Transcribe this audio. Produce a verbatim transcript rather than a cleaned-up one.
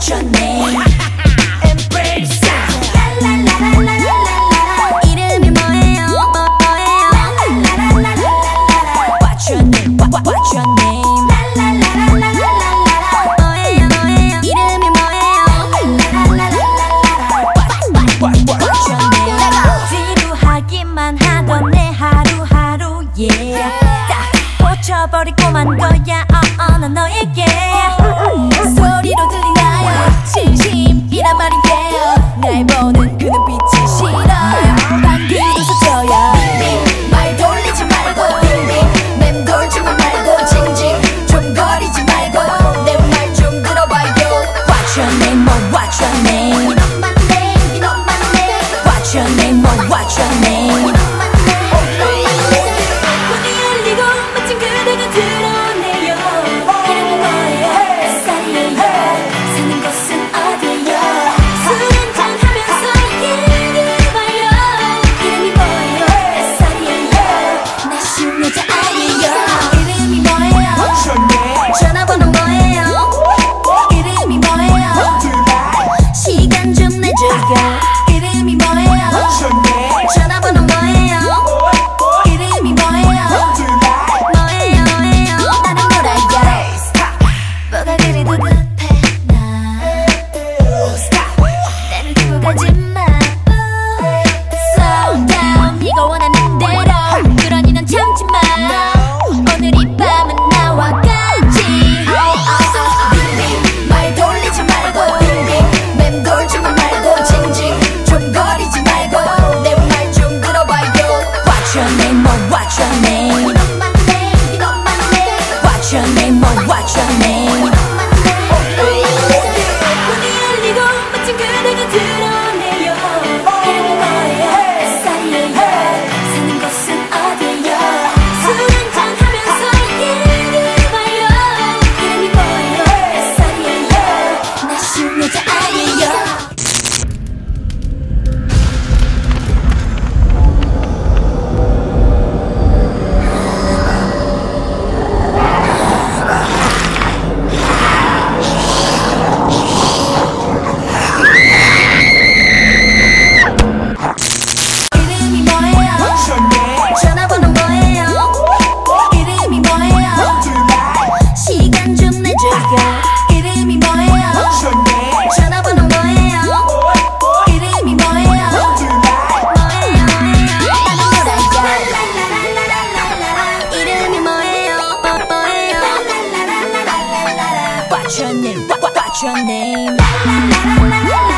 What's your name? Embrace. 이름이 뭐예요? 뭐예요? What's your name? What's your name? 뭐예요? 뭐예요? 이름이 뭐예요? What's your name? 지루하기만 하던 내 하루하루 yeah. 딱 꽂혀버리고만 거야 어, 어, 난 너에게 소리로 들리나요? 진심이란 말인데요. 날 보는 그 눈빛이 싫어요. 방귀 웃어줘요. 말 돌리지 말고 빙빙 맴돌지만 말고 징징 좀 거리지 말고 내 말 좀 들어봐요. What's your name? Oh, what's your name? You know my name, you know my name. What's your name? Oh, what's your name? 문이 열리고 멋진 그대가 드러내요. 이름이 뭐예요? 몇 살이에요? 사는 곳은 어디예요? 술 한잔하면서 얘기해봐요. 이름이 뭐예요? 몇 살이에요? 나 쉬운 여자 아니에요. 이름이 뭐예요? 전화번호 뭐예요? 이름이 뭐예요? 시간 좀 내줘요. 이름이 뭐예요? 전화번호 뭐예요? 이름이 뭐예요? 뭐예요 뭐예요? 나는 몰라요. 뭐가 그리 급해 나 나를 두고 가지마. Slow down 네가 원하는 대로 그러니 난 참지마. 오늘 이 밤은 나와 같이 빙빙 말 돌리지 말고 빙빙 맴돌지만 말고 징징 좀 거리지 말고 내 말 좀 들어봐요. What's your name? Oh, what's your name? You know my name, you know my name. What's your name? Oh, what's your name? 문이 열리고 멋진 그대가 드러내요. 이름이 뭐예요? 몇 살이에요? 사는 곳은 어디예요? 술 한잔하면서 얘기해봐요. 이름이 뭐예요? 몇 살이에요? 나 쉬운 여자 아니에요. 이름이 뭐예요? 전화번호 뭐예요? 이름이 뭐예요? 시간 좀 내줘요. 이름이 뭐예요? 전화번호 뭐예요? 이름이 뭐예요? 뭐예요 뭐예요? 나는 몰라요. 이름이 뭐예요? 뭐예요? What's your name? What's your name?